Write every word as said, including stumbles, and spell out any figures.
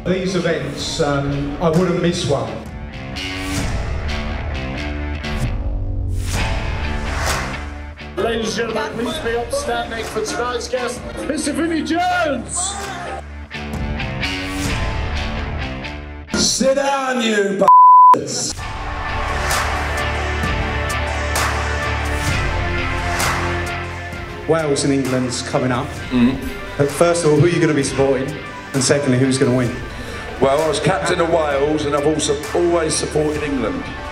These events, um, I wouldn't miss one. Ladies and gentlemen, please be upstanding for tonight's guest, Mister Vinnie Jones! Sit down, you b****s! Wales and England's coming up. Mm-hmm. But first of all, who are you going to be supporting? And secondly, who's going to win? Well, I was captain of Wales and I've also always supported England.